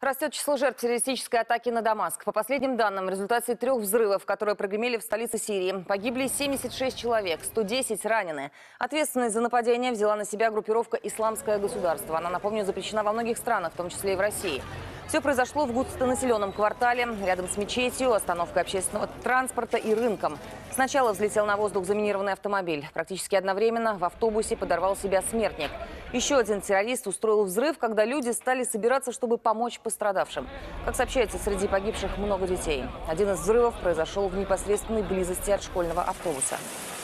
Растет число жертв террористической атаки на Дамаск. По последним данным, в результате 3 взрывов, которые прогремели в столице Сирии, погибли 76 человек, 110 ранены. Ответственность за нападение взяла на себя группировка «Исламское государство». Она, напомню, запрещена во многих странах, в том числе и в России. Все произошло в густонаселенном квартале, рядом с мечетью, остановкой общественного транспорта и рынком. Сначала взлетел на воздух заминированный автомобиль. Практически одновременно в автобусе подорвал себя смертник. Еще один террорист устроил взрыв, когда люди стали собираться, чтобы помочь пострадавшим. Как сообщается, среди погибших много детей. Один из взрывов произошел в непосредственной близости от школьного автобуса.